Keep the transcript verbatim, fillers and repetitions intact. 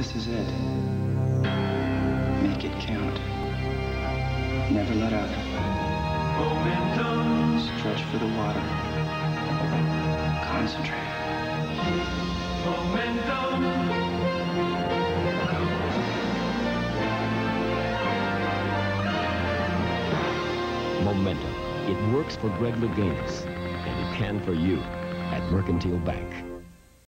This is it. Make it count. Never let up. Momentum. Stretch for the water. Concentrate. Momentum. Momentum. It works for Greg Louganis, and it can for you at Mercantile Bank.